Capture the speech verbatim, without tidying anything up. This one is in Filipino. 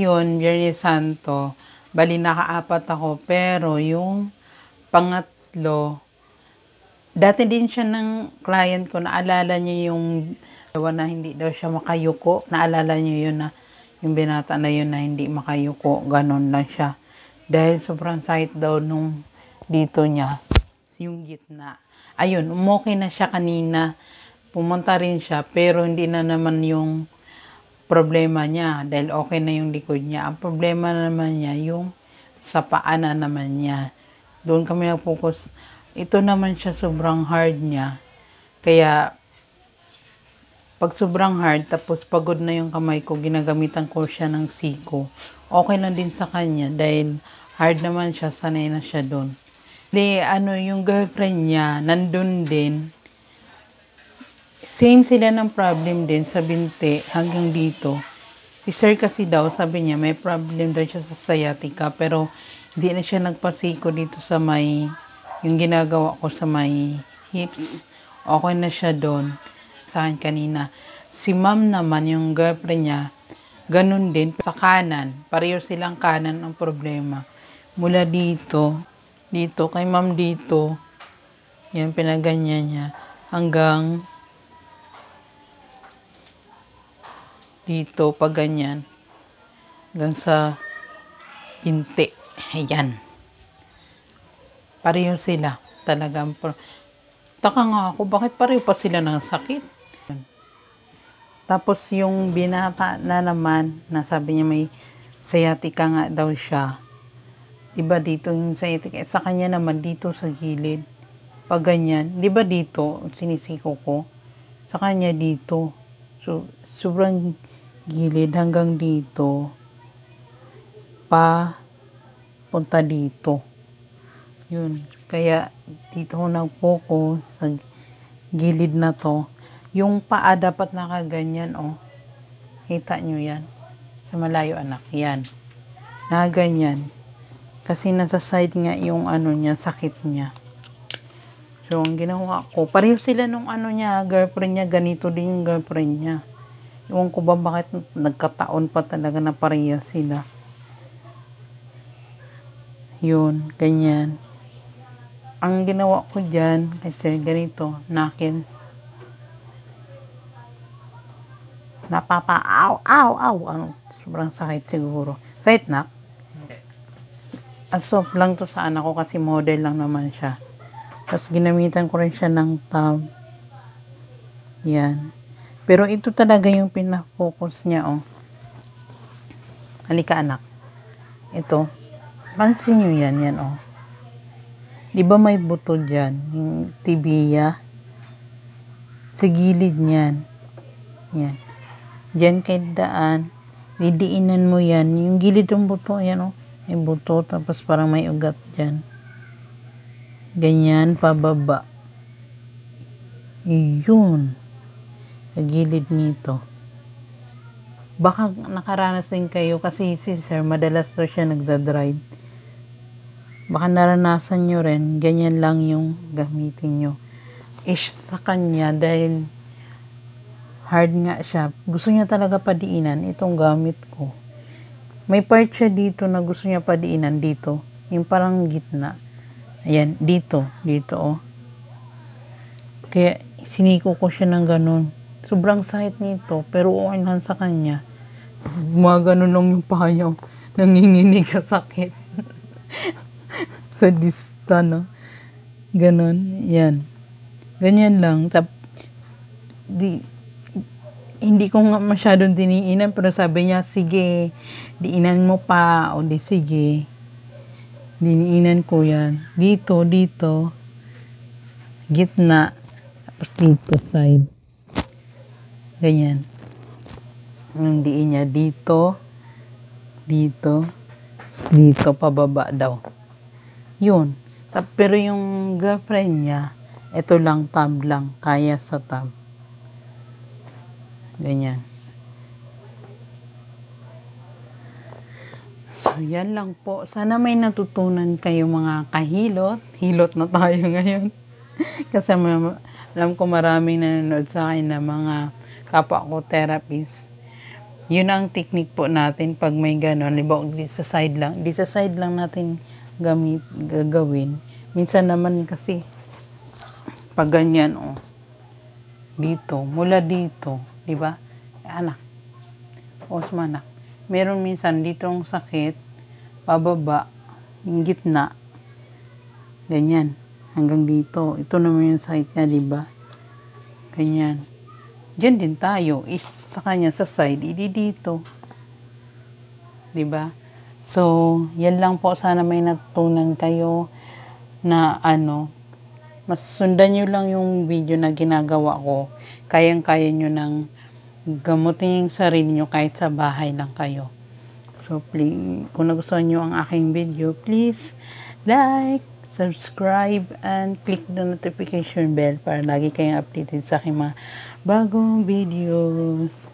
Yun, Biyernes Santo, bali nakaapat ako, pero yung pangatlo, dati din siya ng client ko, naalala niya yung dawa na hindi daw siya makayuko, naalala niyo yun na, yung binata na yun na hindi makayuko, ganon lang siya. Dahil sobrang sakit daw nung dito niya, yung gitna. Ayun, umokay na siya kanina, pumunta rin siya, pero hindi na naman yung problema niya dahil okay na yung likod niya. Ang problema naman niya yung sa paa na naman niya. Doon kami nag-focus. Ito naman siya sobrang hard niya. Kaya pag sobrang hard tapos pagod na yung kamay ko, ginagamitan ko siya ng siko. Okay lang din sa kanya dahil hard naman siya, sanay na siya doon. Di ano yung girlfriend niya nandun din. Same sila ng problem din sa binti hanggang dito. Si sir kasi daw, sabi niya, may problem daw siya sa sciatica, pero hindi na siya nagpasiko dito sa may, yung ginagawa ko sa may hips. Okay na siya doon. Sa akin kanina. Si ma'am naman, yung girlfriend niya, ganun din sa kanan. Pareho silang kanan ang problema. Mula dito, dito, kay ma'am dito, yan, pinaganyan niya, hanggang dito, pag ganyan, hanggang sa binti. Ayan. Pareho sila. Talagang, taka nga ako, bakit pareho pa sila ng sakit? Tapos yung binata na naman, na sabi niya may sciatica nga daw siya. Diba dito yung sciatica? Sa kanya naman dito sa gilid. Pag ganyan, diba dito, sinisiko ko? Sa kanya dito. So, sobrang gilid hanggang dito. Pa, punta dito. Yun. Kaya, dito ko nag-focus sa gilid na to. Yung paa dapat nakaganyan, oh. Kita nyo yan. Sa malayo, anak. Yan. Nakaganyan. Kasi nasa side nga yung ano niya, sakit niya. So, ang ginawa ko, pareho sila nung ano niya, girlfriend niya, ganito din yung girlfriend niya. Ewan ko ba bakit nagkataon pa talaga na pareha sila. Yun, ganyan. Ang ginawa ko dyan, kasi ganito, knuckles. Napapa, aw, aw, aw, ano, sobrang sakit siguro. Sakit na? Asof lang to sa anak ko kasi model lang naman siya. Tapos ginamitan ko rin siya ng tab. Yan. Pero ito talaga yung pinafocus niya, oh. Halika, anak. Ito. Pansin nyo yan, yan, oh. Di ba may buto dyan? Yung tibia. Sa gilid niyan. Yan. Diyan kay daan. Didiinan mo yan. Yung gilid ng buto, yan, oh. May buto, tapos parang may ugat dyan. Ganyan, pababa. Yun. Sa gilid nito. Baka nakaranas din kayo kasi si sir, madalas to siya nagdadrive. Baka naranasan nyo rin, ganyan lang yung gamitin nyo. Ish sa kanya, dahil hard nga siya. Gusto niya talaga padiinan, itong gamit ko. May part siya dito na gusto niya padiinan dito. Yung parang gitna. Ayan, dito. Dito, oh. Kaya, siniko ko siya ng ganun. Sobrang sakit nito. Pero okay lang sa kanya. Mga ganun lang yung paa niya. Nanginginig sa sakit. Sa dista, no? Ganun. Yan. Ganyan lang. Tap, di, hindi ko nga masyadong diniinan, pero sabi niya, sige, diinan mo pa, o di sige. Diniinan ko yan. Dito, dito, gitna, tapos dito, side. Ganyan. Ang diin niya, dito, dito, dito, pababa daw. Yun. Pero yung girlfriend niya, ito lang, tab lang, kaya sa tab. Ganyan. So, yan lang po. Sana may natutunan kayo mga kahilot. Hilot na tayo ngayon. Kasi alam ko maraming nanonood sa akin na mga kapwa ko therapist Yun ang technique po natin pag may gano'n. Halimbawa, di sa side lang. Di sa side lang natin gamit, gagawin. Minsan naman kasi, pag ganyan, oh. Dito, mula dito, di ba? Anak. Osman, anak. Meron minsan ditong sakit, pababa, yung gitna. Ganyan. Hanggang dito. Ito naman yung sakit niya, di ba? Ganyan. Diyan din tayo. Is sa kanya sa side, idi dito. 'Di ba? So, yan lang po, sana may natutunan kayo na ano, mas sundan niyo lang yung video na ginagawa ko. Kayang-kaya niyo nang gamutin yung sarili niyo kahit sa bahay lang kayo. So, please, kung nagustuhan niyo ang aking video, please like, subscribe, and click the notification bell para lagi kayong updated sa aking mga bagong videos.